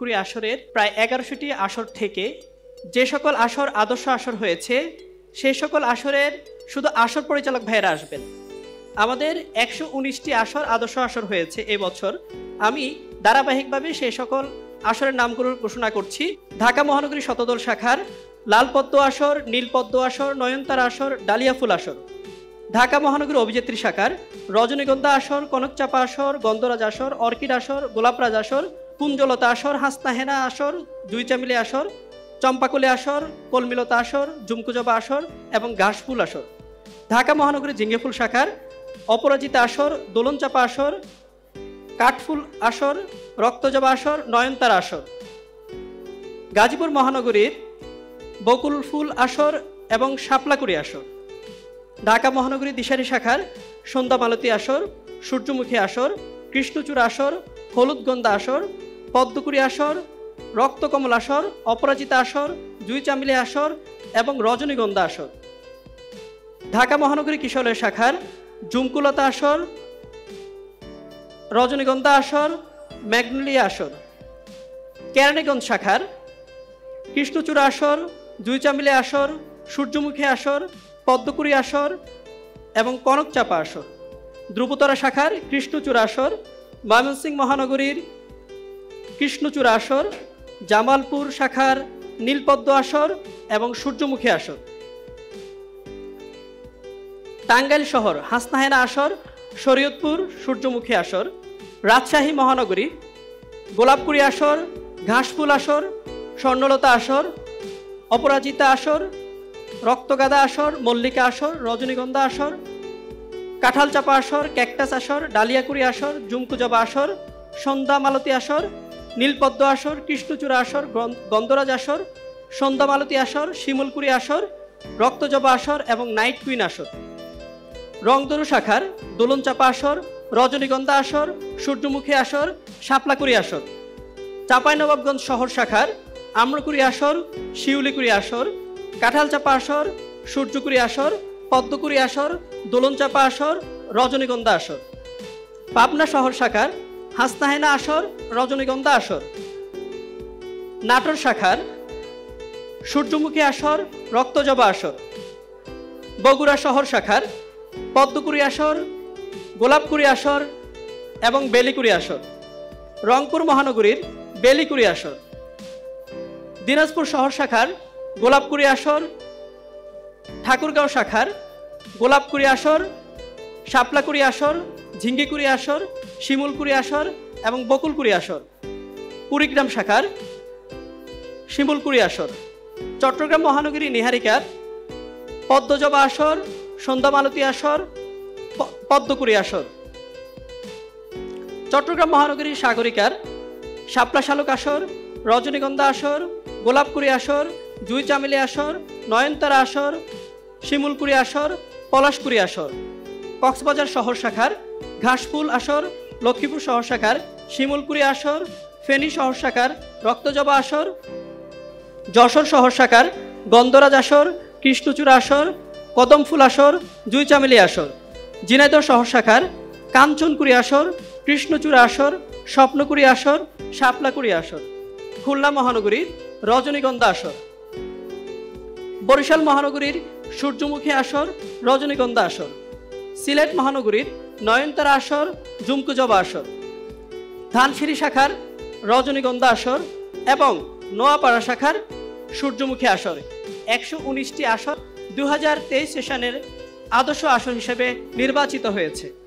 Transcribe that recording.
আমরকুড়ি আসরের প্রায় 1100টি আসর থেকে যে সকল আসর আদর্শ আসর হয়েছে সেই সকল আসরের শুধু আসর পরিচালক ভাইয়েরা আসবেন। আমাদের 119টি আসর আদর্শ আসর হয়েছে এবছর। আমি ধারাবাহিকভাবে সেই সকল আসরের নামগুলো ঘোষণা করছি। ঢাকা মহানগরী শতদল শাখার লাল পদ্ম আসর, নীল পদ্ম আসর, নয়নতারা আসর, ডালিয়া ফুল আসর। ঢাকা মহানগরী অভিযাত্রী শাখার রজনীগন্ধা আসর, কনকচাপা আসর, গন্ধরাজ আসর, অর্কিড আসর, গোলাপরাজ আসর, কুঞ্জলতা আসর, হাসনাহেনা আসর, জুইচামিলি আসর, চম্পাকলি আসর, কলমিলতা আসর, জুমকুজবা আসর এবং ঘাসফুল আসর। ঢাকা মহানগরী ঝিঙ্গেফুল শাখার অপরাজিতা আসর, দোলনচাপা আসর, কাঠফুল আসর, রক্তজবা আসর, নয়নতারা আসর। গাজীপুর মহানগরীর বকুল ফুল আসর এবং শাপলাকুড়ি আসর। ঢাকা মহানগরী দিশারি শাখার সন্ধ্যা মালতী আসর, সূর্যমুখী আসর, কৃষ্ণচূড়া আসর, হলুদগন্ধা আসর, পদ্মকুড়ি আসর, রক্তকমল আসর, অপরাজিতা আসর, জুইচামিলি আসর এবং রজনীগন্ধা আসর। ঢাকা মহানগরী কিশোরের শাখার জুমকুলতা আসর, রজনীগন্ধা আসর, ম্যাগনোলিয়া আসর। কেরানীগঞ্জ শাখার কৃষ্ণচূড়া আসর, জুইচামিলি আসর, সূর্যমুখী আসর, পদ্মকুড়ি আসর এবং কনকচাপা আসর। ধ্রুবতারা শাখার কৃষ্ণচূড়া আসর, ময়মনসিংহ মহানগরীর কৃষ্ণচূড়া আসর, জামালপুর শাখার নীলপদ্ম আসর এবং সূর্যমুখী আসর। টাঙ্গাইল শহর হাসনাহেনা আসর, শরীয়তপুর সূর্যমুখী আসর। রাজশাহী মহানগরী গোলাপকুড়ি আসর, ঘাসফুল আসর, স্বর্ণলতা আসর, অপরাজিতা আসর, রক্তগাদা আসর, মল্লিকা আসর, রজনীগন্ধা আসর, কাঁঠালচাপা আসর, ক্যাকটাস আসর, ডালিয়াকুড়ি আসর, জুমকুজবা আসর, সন্ধ্যা মালতী আসর, নীলপদ্ম আসর, কৃষ্ণচূড়া আসর, গন্ধরাজ আসর, সন্ধ্যা মালতী আসর, শিমুলকুড়ি আসর, রক্তজবা আসর এবং নাইট কুইন আসর। রংধনু শাখার দোলনচাপা আসর, রজনীগন্ধা আসর, সূর্যমুখী আসর, শাপলাকুড়ি আসর। চাঁপাইনবাবগঞ্জ শহর শাখার আমরকুড়ি আসর, শিউলিকুড়ি আসর, কাঁঠালচাপা আসর, সূর্যকুড়ি আসর, পদ্মকুড়ি আসর, দোলনচাপা আসর, রজনীগন্ধা আসর। পাবনা শহর শাখার হাসনাহেনা আসর, রজনীগন্ধা আসর। নাটোর শাখার সূর্যমুখী আসর, রক্তজবা আসর। বগুড়া শহর শাখার পদ্মকুড়ি আসর, গোলাপকুড়ি আসর এবং বেলিকুড়ি আসর। রংপুর মহানগরীর বেলিকুড়ি আসর। দিনাজপুর শহর শাখার গোলাপকুড়ি আসর, ঠাকুরগাঁও শাখার গোলাপকুড়ি আসর, শাপলাকুড়ি আসর, ঝিঙ্গিকুড়ি আসর, শিমুলকুড়ি আসর এবং বকুলকুড়ি আসর। কুড়িগ্রাম শাখার শিমুলকুড়ি আসর। চট্টগ্রাম মহানগরী নিহারিকার পদ্মজবা আসর, সন্ধ্যা মালতী আসর, পদ্মকুড়ি আসর। চট্টগ্রাম মহানগরী সাগরিকার শাপলা শালুক আসর, রজনীগন্ধা আসর, গোলাপকুড়ি আসর, জুইচামিলি আসর, নয়নতারা আসর, শিমুলকুড়ি আসর, পলাশকুড়ি আসর। কক্সবাজার শহর শাখার ঘাসফুল আসর, লক্ষ্মীপুর শহর শাখার শিমুলকুড়ি আসর, ফেনী শহর শাখার রক্তজবা আসর, যশোর শহর শাখার গন্ধরাজ আসর, কৃষ্ণচূড়া আসর, কদমফুল আসর, জুইচামিলি আসর। ঝিনাইদহ শহর শাখার কাঞ্চনকুড়ি আসর, কৃষ্ণচূড়া আসর, স্বপ্নকুড়ি আসর, শাপলাকুড়ি আসর। খুলনা মহানগরীর রজনীগন্ধা আসর। বরিশাল মহানগরীর সূর্যমুখী আসর, রজনীগন্ধা আসর। সিলেট মহানগরীর নয়নতারা আসর, জুমকুজবা আসর। ধানসিঁড়ি শাখার রজনীগন্ধা আসর এবং নোয়াপাড়া শাখার সূর্যমুখী আসর। 119টি আসর 2023 সেশনের আদর্শ আসর হিসেবে নির্বাচিত হয়েছে।